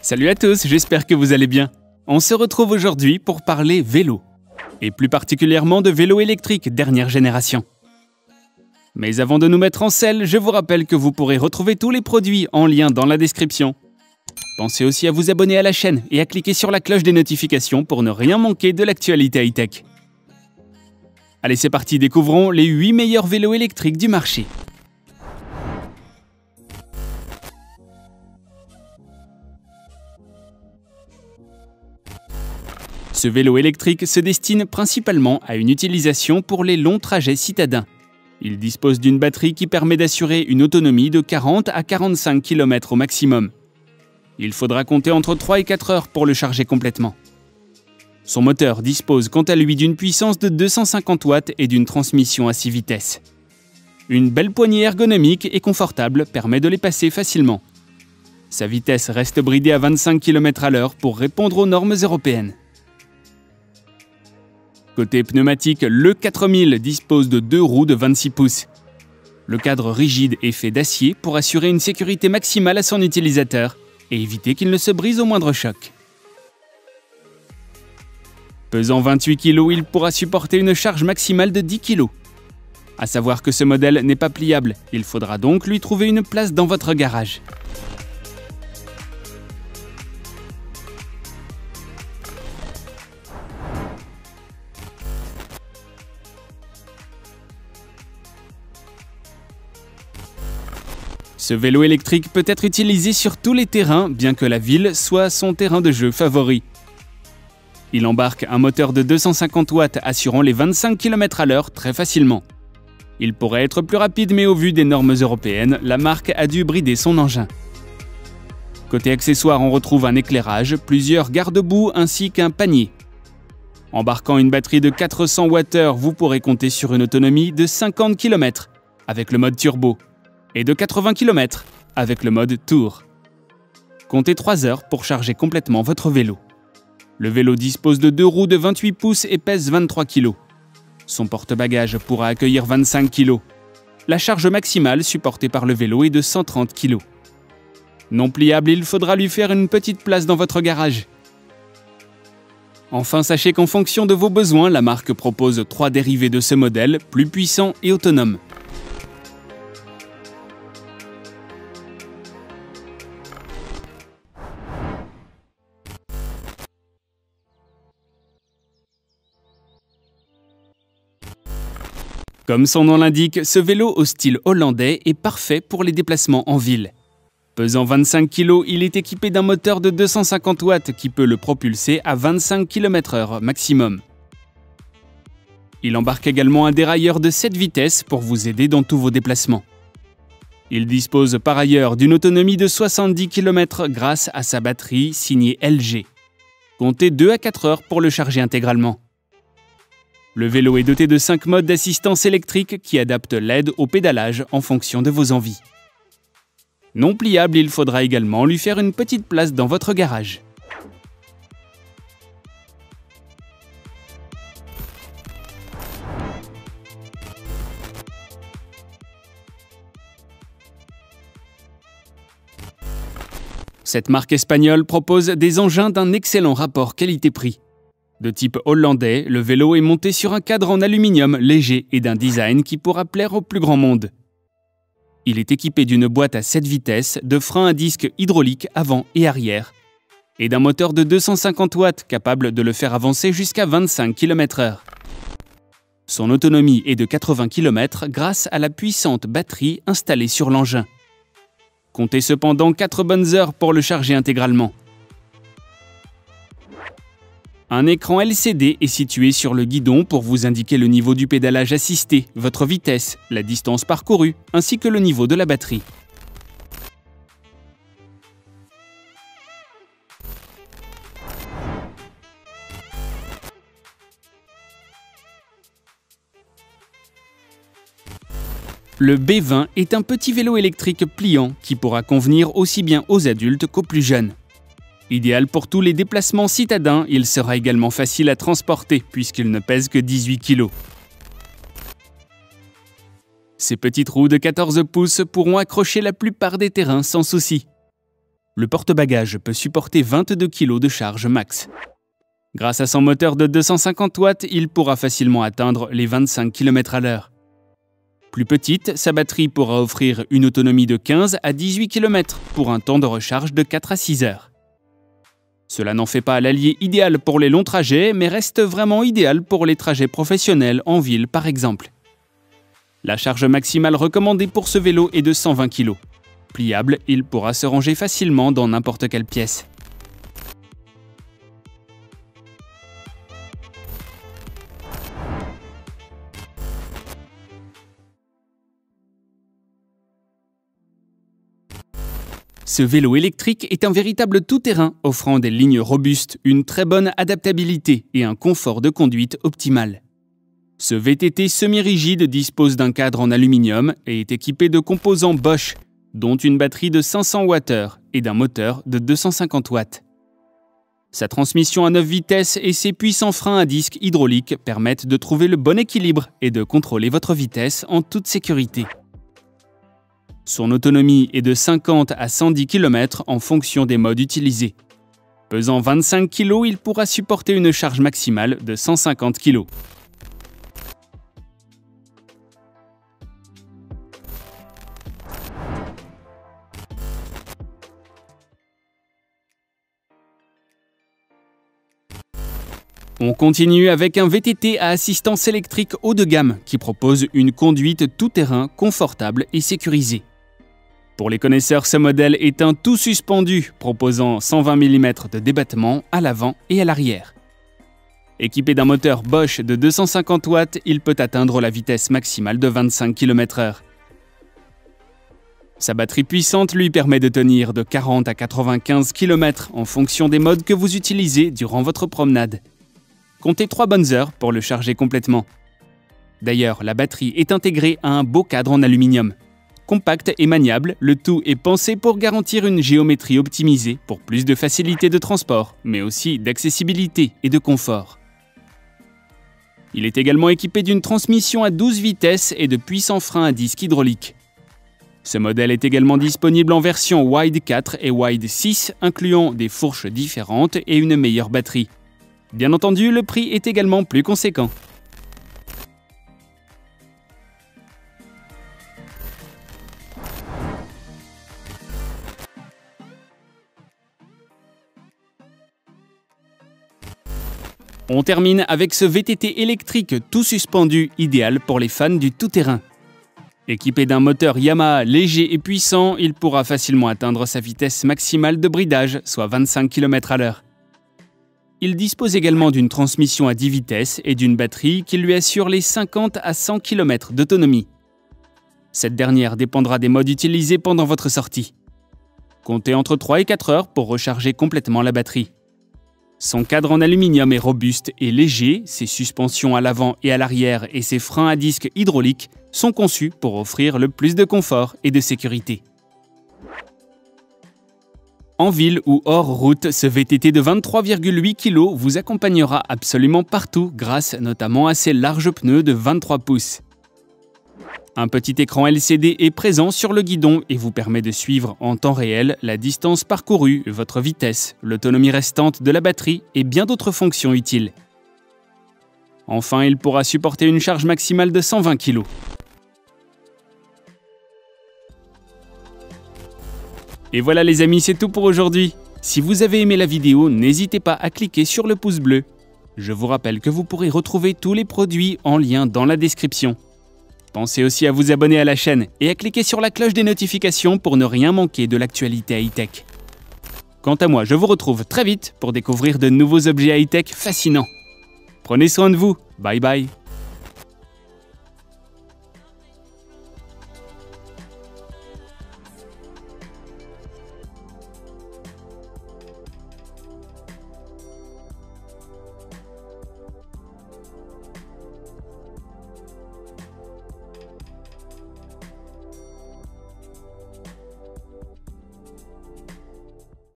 Salut à tous, j'espère que vous allez bien. On se retrouve aujourd'hui pour parler vélo, et plus particulièrement de vélo électrique dernière génération. Mais avant de nous mettre en selle, je vous rappelle que vous pourrez retrouver tous les produits en lien dans la description. Pensez aussi à vous abonner à la chaîne et à cliquer sur la cloche des notifications pour ne rien manquer de l'actualité high-tech. Allez, c'est parti, découvrons les 8 meilleurs vélos électriques du marché. Ce vélo électrique se destine principalement à une utilisation pour les longs trajets citadins. Il dispose d'une batterie qui permet d'assurer une autonomie de 40 à 45 km au maximum. Il faudra compter entre 3 et 4 heures pour le charger complètement. Son moteur dispose quant à lui d'une puissance de 250 watts et d'une transmission à 6 vitesses. Une belle poignée ergonomique et confortable permet de les passer facilement. Sa vitesse reste bridée à 25 km/h pour répondre aux normes européennes. Côté pneumatique, le 4000 dispose de 2 roues de 26 pouces. Le cadre rigide est fait d'acier pour assurer une sécurité maximale à son utilisateur et éviter qu'il ne se brise au moindre choc. Pesant 28 kg, il pourra supporter une charge maximale de 10 kg. À savoir que ce modèle n'est pas pliable, il faudra donc lui trouver une place dans votre garage. Ce vélo électrique peut être utilisé sur tous les terrains, bien que la ville soit son terrain de jeu favori. Il embarque un moteur de 250 watts assurant les 25 km/h très facilement. Il pourrait être plus rapide, mais au vu des normes européennes, la marque a dû brider son engin. Côté accessoires, on retrouve un éclairage, plusieurs garde-boue ainsi qu'un panier. Embarquant une batterie de 400 Wh, vous pourrez compter sur une autonomie de 50 km avec le mode turbo et de 80 km avec le mode Tour. Comptez 3 heures pour charger complètement votre vélo. Le vélo dispose de 2 roues de 28 pouces et pèse 23 kg. Son porte-bagages pourra accueillir 25 kg. La charge maximale supportée par le vélo est de 130 kg. Non pliable, il faudra lui faire une petite place dans votre garage. Enfin, sachez qu'en fonction de vos besoins, la marque propose 3 dérivés de ce modèle, plus puissants et autonomes. Comme son nom l'indique, ce vélo au style hollandais est parfait pour les déplacements en ville. Pesant 25 kg, il est équipé d'un moteur de 250 watts qui peut le propulser à 25 km/h maximum. Il embarque également un dérailleur de 7 vitesses pour vous aider dans tous vos déplacements. Il dispose par ailleurs d'une autonomie de 70 km grâce à sa batterie signée LG. Comptez 2 à 4 heures pour le charger intégralement. Le vélo est doté de 5 modes d'assistance électrique qui adaptent l'aide au pédalage en fonction de vos envies. Non pliable, il faudra également lui faire une petite place dans votre garage. Cette marque espagnole propose des engins d'un excellent rapport qualité-prix. De type hollandais, le vélo est monté sur un cadre en aluminium léger et d'un design qui pourra plaire au plus grand monde. Il est équipé d'une boîte à 7 vitesses, de freins à disque hydrauliques avant et arrière, et d'un moteur de 250 watts capable de le faire avancer jusqu'à 25 km/h. Son autonomie est de 80 km grâce à la puissante batterie installée sur l'engin. Comptez cependant 4 bonnes heures pour le charger intégralement. Un écran LCD est situé sur le guidon pour vous indiquer le niveau du pédalage assisté, votre vitesse, la distance parcourue, ainsi que le niveau de la batterie. Le B20 est un petit vélo électrique pliant qui pourra convenir aussi bien aux adultes qu'aux plus jeunes. Idéal pour tous les déplacements citadins, il sera également facile à transporter puisqu'il ne pèse que 18 kg. Ces petites roues de 14 pouces pourront accrocher la plupart des terrains sans souci. Le porte-bagages peut supporter 22 kg de charge max. Grâce à son moteur de 250 watts, il pourra facilement atteindre les 25 km/h. Plus petite, sa batterie pourra offrir une autonomie de 15 à 18 km pour un temps de recharge de 4 à 6 heures. Cela n'en fait pas l'allié idéal pour les longs trajets, mais reste vraiment idéal pour les trajets professionnels en ville par exemple. La charge maximale recommandée pour ce vélo est de 120 kg. Pliable, il pourra se ranger facilement dans n'importe quelle pièce. Ce vélo électrique est un véritable tout-terrain, offrant des lignes robustes, une très bonne adaptabilité et un confort de conduite optimal. Ce VTT semi-rigide dispose d'un cadre en aluminium et est équipé de composants Bosch, dont une batterie de 500 Wh et d'un moteur de 250 watts. Sa transmission à 9 vitesses et ses puissants freins à disque hydrauliques permettent de trouver le bon équilibre et de contrôler votre vitesse en toute sécurité. Son autonomie est de 50 à 110 km en fonction des modes utilisés. Pesant 25 kg, il pourra supporter une charge maximale de 150 kg. On continue avec un VTT à assistance électrique haut de gamme qui propose une conduite tout-terrain confortable et sécurisée. Pour les connaisseurs, ce modèle est un tout suspendu proposant 120 mm de débattement à l'avant et à l'arrière. Équipé d'un moteur Bosch de 250 watts, il peut atteindre la vitesse maximale de 25 km/h. Sa batterie puissante lui permet de tenir de 40 à 95 km en fonction des modes que vous utilisez durant votre promenade. Comptez 3 bonnes heures pour le charger complètement. D'ailleurs, la batterie est intégrée à un beau cadre en aluminium. Compact et maniable, le tout est pensé pour garantir une géométrie optimisée pour plus de facilité de transport, mais aussi d'accessibilité et de confort. Il est également équipé d'une transmission à 12 vitesses et de puissants freins à disque hydrauliques. Ce modèle est également disponible en version Wide 4 et Wide 6, incluant des fourches différentes et une meilleure batterie. Bien entendu, le prix est également plus conséquent. On termine avec ce VTT électrique tout suspendu, idéal pour les fans du tout-terrain. Équipé d'un moteur Yamaha léger et puissant, il pourra facilement atteindre sa vitesse maximale de bridage, soit 25 km/h. Il dispose également d'une transmission à 10 vitesses et d'une batterie qui lui assure les 50 à 100 km d'autonomie. Cette dernière dépendra des modes utilisés pendant votre sortie. Comptez entre 3 et 4 heures pour recharger complètement la batterie. Son cadre en aluminium est robuste et léger, ses suspensions à l'avant et à l'arrière et ses freins à disque hydrauliques sont conçus pour offrir le plus de confort et de sécurité. En ville ou hors route, ce VTT de 23,8 kg vous accompagnera absolument partout grâce notamment à ses larges pneus de 23 pouces. Un petit écran LCD est présent sur le guidon et vous permet de suivre en temps réel la distance parcourue, votre vitesse, l'autonomie restante de la batterie et bien d'autres fonctions utiles. Enfin, il pourra supporter une charge maximale de 120 kg. Et voilà les amis, c'est tout pour aujourd'hui. Si vous avez aimé la vidéo, n'hésitez pas à cliquer sur le pouce bleu. Je vous rappelle que vous pourrez retrouver tous les produits en lien dans la description. Pensez aussi à vous abonner à la chaîne et à cliquer sur la cloche des notifications pour ne rien manquer de l'actualité high-tech. Quant à moi, je vous retrouve très vite pour découvrir de nouveaux objets high-tech fascinants. Prenez soin de vous, bye bye.